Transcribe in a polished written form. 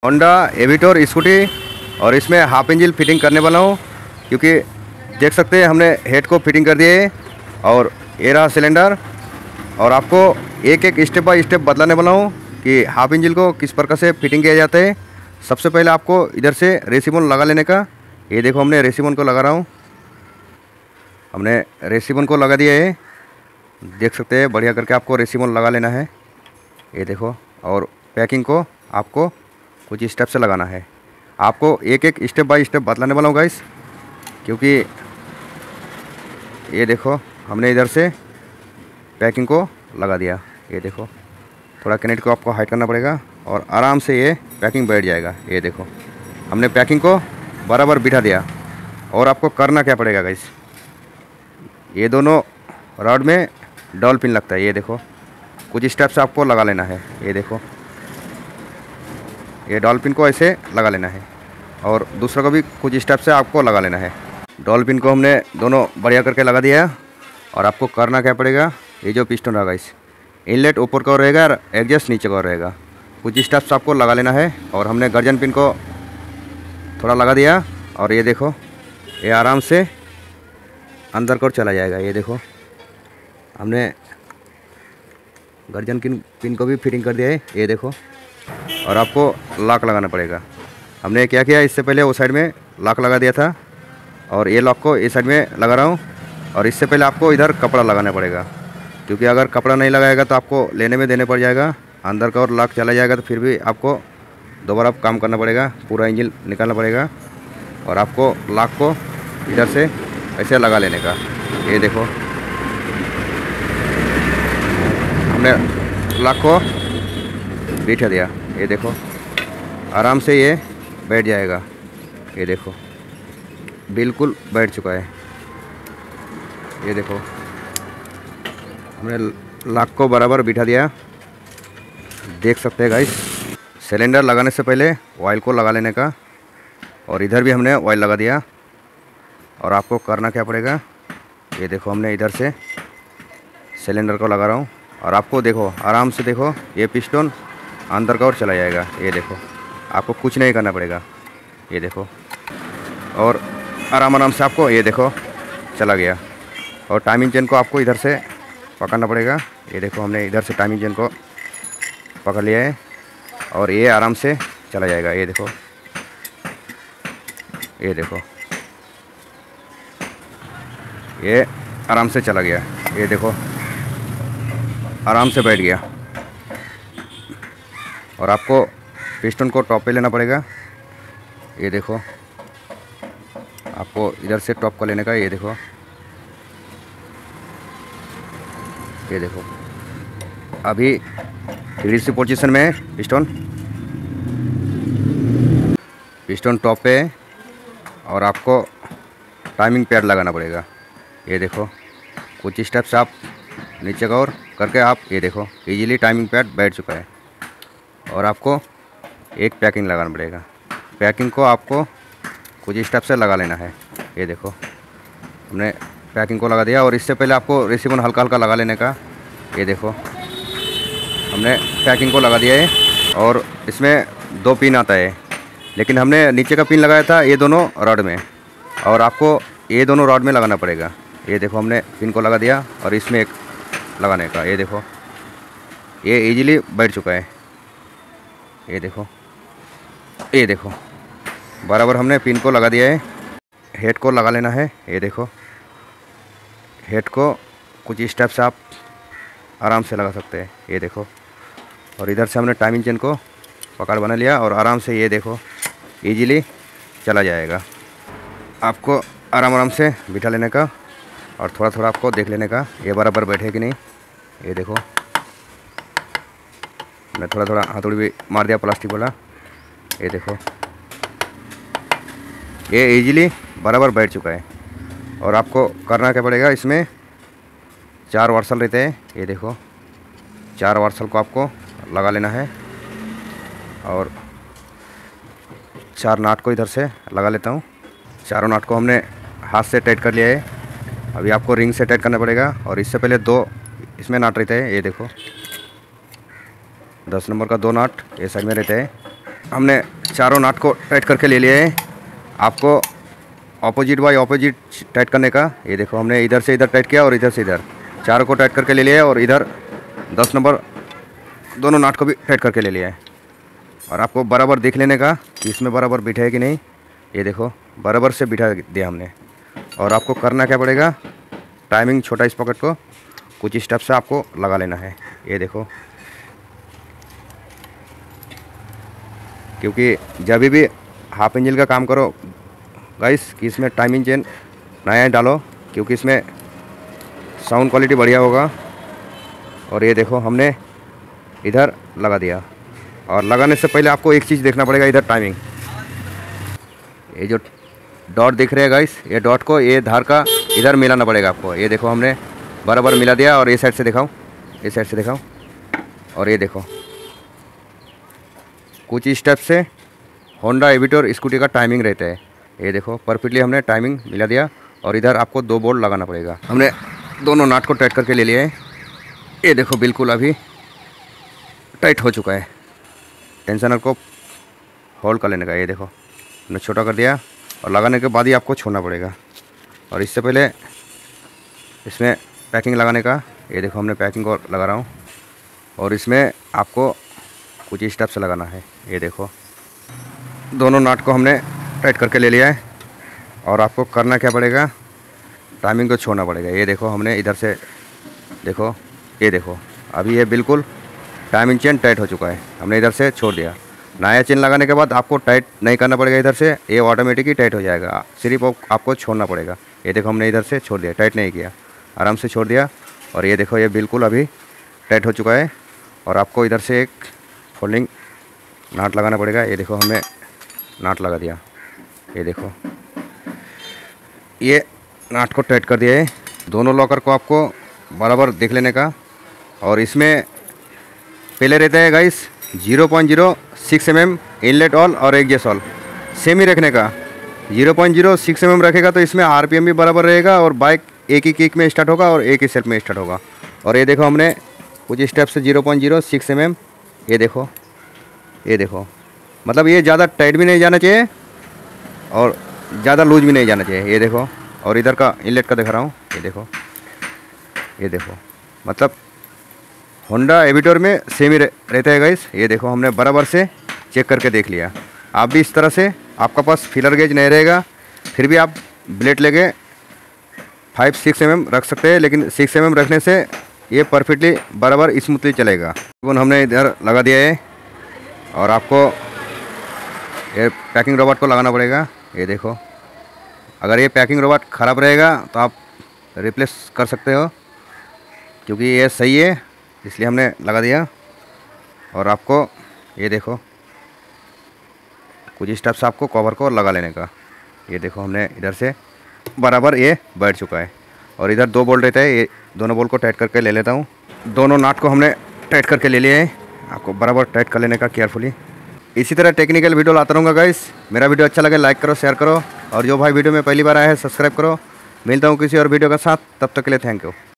Honda एविटोर scooty और इसमें half engine fitting करने वाला हूँ, क्योंकि देख सकते हैं हमने हेड को फिटिंग कर दिए और ये रहा सिलेंडर। और आपको एक एक स्टेप बाय स्टेप बतलाने वाला हूँ कि हाफ इंजन को किस प्रकार से फिटिंग किया जाता है। सबसे पहले आपको इधर से रेसिबन लगा लेने का। ये देखो हमने रेसिबन को लगा रहा हूँ, हमने रेसिबन को लगा दिया है। देख सकते हैं बढ़िया करके आपको रेसिबन लगा लेना है। ये देखो, और पैकिंग को आपको कुछ स्टेप से लगाना है। आपको एक एक स्टेप बाय स्टेप बतलाने वाला हूँ गाइस, क्योंकि ये देखो हमने इधर से पैकिंग को लगा दिया। ये देखो थोड़ा कनेक्ट को आपको हाइट करना पड़ेगा और आराम से ये पैकिंग बैठ जाएगा। ये देखो हमने पैकिंग को बराबर बिठा दिया। और आपको करना क्या पड़ेगा गाइस, ये दोनों रॉड में डॉल पिन लगता है। ये देखो कुछ स्टेप से आपको लगा लेना है। ये देखो ये डॉल पिन को ऐसे लगा लेना है और दूसरा को भी कुछ स्टेप से आपको लगा लेना है। डॉल पिन को हमने दोनों बढ़िया करके लगा दिया है। और आपको करना क्या पड़ेगा, ये जो पिस्टन रहेगा इस इनलेट ऊपर का रहेगा और एडजस्ट नीचे का रहेगा। कुछ स्टेप्स आपको लगा लेना है। और हमने गर्जन पिन को थोड़ा लगा दिया और ये देखो ये आराम से अंदर को चला जाएगा। ये देखो हमने गर्जन पिन को भी फिटिंग कर दिया है। ये देखो, और आपको लॉक लगाना पड़ेगा। हमने क्या किया, इससे पहले वो साइड में लॉक लगा दिया था और ये लॉक को इस साइड में लगा रहा हूँ। और इससे पहले आपको इधर कपड़ा लगाना पड़ेगा, क्योंकि अगर कपड़ा नहीं लगाएगा तो आपको लेने में देने पड़ जाएगा अंदर का और लॉक चला जाएगा, तो फिर भी आपको दोबारा काम करना पड़ेगा, पूरा इंजन निकालना पड़ेगा। और आपको लॉक को इधर से ऐसे लगा लेने का। ये देखो हमने लॉक को बिठा दिया। ये देखो आराम से ये बैठ जाएगा। ये देखो बिल्कुल बैठ चुका है। ये देखो हमने लॉक को बराबर बिठा दिया। देख सकते हैं गाइस, सिलेंडर लगाने से पहले ऑयल को लगा लेने का। और इधर भी हमने ऑयल लगा दिया। और आपको करना क्या पड़ेगा, ये देखो हमने इधर से सिलेंडर को लगा रहा हूँ और आपको देखो आराम से देखो ये पिस्टन अंदर का ओर चला जाएगा। ये देखो आपको कुछ नहीं करना पड़ेगा। ये देखो और आराम से आपको ये देखो चला गया। और टाइमिंग चेन को आपको इधर से पकड़ना पड़ेगा। ये देखो हमने इधर से टाइमिंग चेन को पकड़ लिया है और ये आराम से चला जाएगा। ये देखो, ये देखो ये आराम से चला गया। ये देखो आराम से बैठ गया। और आपको पिस्टन को टॉप पे लेना पड़ेगा। ये देखो आपको इधर से टॉप का लेने का। ये देखो, ये देखो अभी 3D पोजीशन में है पिस्टन टॉप पे है। और आपको टाइमिंग पैड लगाना पड़ेगा। ये देखो कुछ स्टेप्स आप नीचे का और करके आप ये देखो इजीली टाइमिंग पैड बैठ चुका है। और आपको एक पैकिंग लगाना पड़ेगा। पैकिंग को आपको कुछ स्टेप से लगा लेना है। ये देखो हमने पैकिंग को लगा दिया। और इससे पहले आपको रिसीवन हल्का हल्का लगा लेने का। ये देखो हमने पैकिंग को लगा दिया है। और इसमें 2 पिन आता है, लेकिन हमने नीचे का पिन लगाया था ये दोनों रॉड में, और आपको ये दोनों रॉड में लगाना पड़ेगा। ये देखो हमने पिन को लगा दिया और इसमें एक लगाने का। ये देखो ये इजीली बैठ चुका है। ये देखो, ये देखो बराबर हमने पिन को लगा दिया है। हेड को लगा लेना है। ये देखो हेड को कुछ स्टेप से आप आराम से लगा सकते हैं। ये देखो, और इधर से हमने टाइमिंग चेन को पकड़ बना लिया और आराम से ये देखो इजीली चला जाएगा। आपको आराम से बिठा लेने का और थोड़ा थोड़ा आपको देख लेने का ये बराबर बैठे कि नहीं। ये देखो मैं थोड़ा थोड़ा हथौड़ी भी मार दिया प्लास्टिक वाला। ये देखो ये इजीली बराबर बैठ चुका है। और आपको करना क्या पड़ेगा, इसमें 4 वर्सल रहते हैं। ये देखो 4 वर्सल को आपको लगा लेना है। और 4 नाट को इधर से लगा लेता हूँ। चारों नाट को हमने हाथ से टाइट कर लिया है। अभी आपको रिंग से टाइट करना पड़ेगा। और इससे पहले 2 इसमें नाट रहते हैं। ये देखो 10 नंबर का 2 नाट ये साइड में रहते हैं। हमने चारों नाट को टाइट करके ले लिए हैं। आपको ऑपोजिट बाय ऑपोजिट टाइट करने का। ये देखो हमने इधर से इधर टाइट किया और इधर से इधर, चारों को टाइट करके ले लिया है। और इधर 10 नंबर दोनों नाट को भी टाइट करके ले लिया है। और आपको बराबर देख लेने का कि इसमें बराबर बिठा है कि नहीं। ये देखो बराबर से बिठा दिया हमने। और आपको करना क्या पड़ेगा, टाइमिंग छोटा इस पॉकेट को कुछ स्टेप से आपको लगा लेना है। ये देखो, क्योंकि जब भी हाफ इंजन का काम करो गाइस कि इसमें टाइमिंग चेन नया डालो, क्योंकि इसमें साउंड क्वालिटी बढ़िया होगा। और ये देखो हमने इधर लगा दिया। और लगाने से पहले आपको एक चीज़ देखना पड़ेगा, इधर टाइमिंग। ये जो डॉट दिख रहे हैं गाइस, ये डॉट को ये धार का इधर मिलाना पड़ेगा आपको। ये देखो हमने बराबर मिला दिया। और ये साइड से दिखाओ, ये साइड से दिखाओ। और ये देखो कुछ स्टेप से होंडा एविटर स्कूटी का टाइमिंग रहता है। ये देखो परफेक्टली हमने टाइमिंग मिला दिया। और इधर आपको 2 बोल्ट लगाना पड़ेगा। हमने दोनों नाट को टाइट करके ले लिए हैं। ये देखो बिल्कुल अभी टाइट हो चुका है। टेंशनर को होल्ड कर लेने का। ये देखो हमने छोटा कर दिया और लगाने के बाद ही आपको छोड़ना पड़ेगा। और इससे पहले इसमें पैकिंग लगाने का। ये देखो हमने पैकिंग को लगा रहा हूँ। और इसमें आपको कुछ स्टेप से लगाना है। ये देखो दोनों नाट को हमने टाइट करके ले लिया है। और आपको करना क्या पड़ेगा, टाइमिंग को छोड़ना पड़ेगा। ये देखो हमने इधर से देखो, ये देखो अभी ये बिल्कुल टाइमिंग चेन टाइट हो चुका है। हमने इधर से छोड़ दिया। नया चेन लगाने के बाद आपको टाइट नहीं करना पड़ेगा इधर से, ये ऑटोमेटिक ही टाइट हो जाएगा। सिर्फ आपको छोड़ना पड़ेगा। ये देखो हमने इधर से छोड़ दिया, टाइट नहीं किया, आराम से छोड़ दिया। और ये देखो ये बिल्कुल अभी टाइट हो चुका है। और आपको इधर से एक फोल्डिंग नाट लगाना पड़ेगा। ये देखो हमने नाट लगा दिया। ये देखो ये नाट को टाइट कर दिया है। दोनों लॉकर को आपको बराबर देख लेने का। और इसमें पहले रहता है गाइस 0.06 mm इनलेट ऑल और एग्जॉस्ट ऑल सेम ही रखने का। 0.06 mm रखेगा तो इसमें RPM भी बराबर रहेगा और बाइक एक ही किक में स्टार्ट होगा और एक ही सेल्फ में स्टार्ट होगा। और ये देखो हमने कुछ स्टेप से 0.06 mm, ये देखो, ये देखो मतलब ये ज़्यादा टाइट भी नहीं जाना चाहिए और ज़्यादा लूज भी नहीं जाना चाहिए। ये देखो, और इधर का इनलेट का दिखा रहा हूँ। ये देखो, ये देखो मतलब होंडा एविटर में सेम ही रहता है गाइस। ये देखो हमने बराबर से चेक करके देख लिया। आप भी इस तरह से, आपका पास फिलर गेज नहीं रहेगा फिर भी आप ब्लेड लेके 5-6 mm रख सकते हैं, लेकिन 6 mm रखने से ये परफेक्टली बराबर स्मूथली चलेगा। हमने इधर लगा दिया है। और आपको ये पैकिंग रोबोट को लगाना पड़ेगा। ये देखो अगर ये पैकिंग रोबोट ख़राब रहेगा तो आप रिप्लेस कर सकते हो, क्योंकि ये सही है इसलिए हमने लगा दिया। और आपको ये देखो कुछ स्टेप्स आपको कवर को लगा लेने का। ये देखो हमने इधर से बराबर ये बैठ चुका है। और इधर 2 बोल्ट रहता है, ये दोनों बोल्ट को टाइट करके ले लेता हूँ। दोनों नाट को हमने टाइट करके ले लिए हैं। आपको बराबर टाइट कर लेने का केयरफुली। इसी तरह टेक्निकल वीडियो लाता रहूँगा गाइस। मेरा वीडियो अच्छा लगे लाइक करो, शेयर करो। और जो भाई वीडियो में पहली बार आया है सब्सक्राइब करो। मिलता हूँ किसी और वीडियो के साथ, तब तक के लिए थैंक यू।